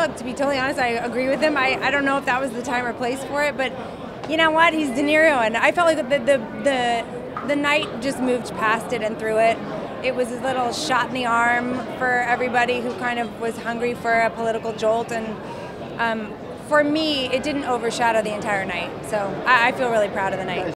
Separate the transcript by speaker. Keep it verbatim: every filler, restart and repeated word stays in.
Speaker 1: look, to be totally honest, I agree with him. I, I don't know if that was the time or place for it, but you know what? He's De Niro, and I felt like the the the, the night just moved past it and through it. It was a little shot in the arm for everybody who kind of was hungry for a political jolt, and um, for me, it didn't overshadow the entire night. So I, I feel really proud of the night.